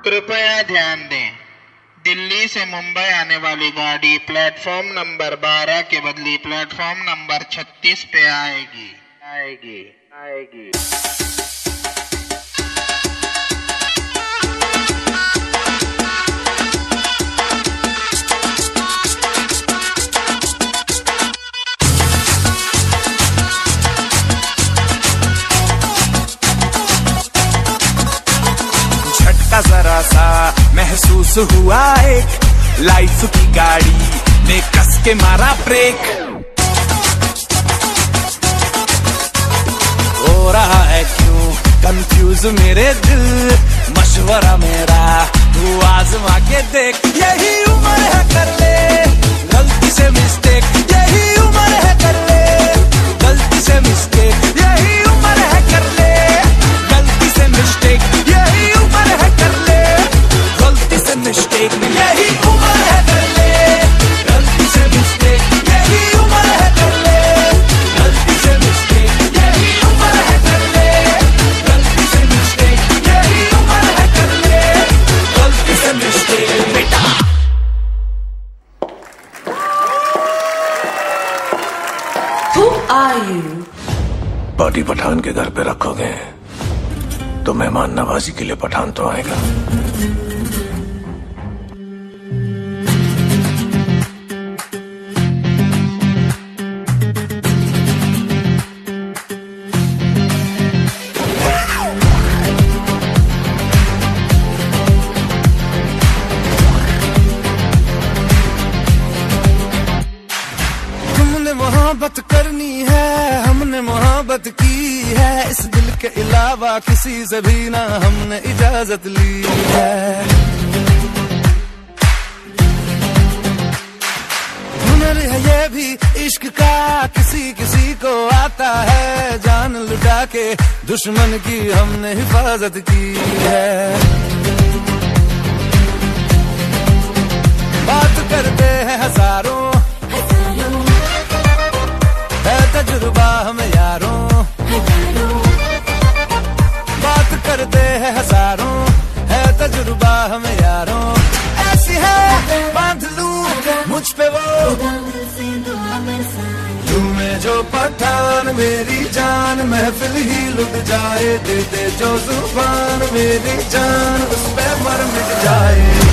कृपया ध्यान दें, दिल्ली से मुंबई आने वाली गाड़ी प्लेटफॉर्म नंबर 12 के बदले प्लेटफॉर्म नंबर 36 पे आएगी। झटका जरा सा महसूस हुआ एक, लाइफ की गाड़ी ने कस के मारा ब्रेक। हो रहा है क्यों कंफ्यूज मेरे दिल, मशवरा मेरा तू आजमा के देख। यही उम्र है कर ले गलती से मिस्टेक, यही उम्र है कर ले गलती से मिस्टेक, यही उम्र है कर ले गलती से मिस्टेक, यही उम्र है कर ले गलती से मिस्टेक, यही उम्र है कर ले गलती से मिस्टेक, यही उम्र है कर ले गलती से मिस्टेक, यही उम्र है कर ले गलती से मिस्टेक, यही उम्र है कर ले गलती से मिस्टेक। बेटा Who are you? बॉडी पठान के घर पे रखोगे तो मेहमान नवाजी के लिए पठान तो आएगा। तुमने मोहब्बत करनी है, हमने मोहब्बत की है, इस दिल के अलावा किसी से भी ना हमने इजाजत ली है। हुनर है ये भी इश्क का, किसी किसी को आता है, जान लुटा के दुश्मन की हमने हिफाजत की है। बात करते हैं हजारों, है तजुर्बा हमें यारों, बात करते हैं हजारों, है तजुर्बा हमें यारों। ऐसी है बांध लूं मुझ पे वो तुम्हें जो पठान मेरी जान, महफिल ही लुट जाए, दे दे जो जुबान मेरी जान, उस पे मर मिट जाए।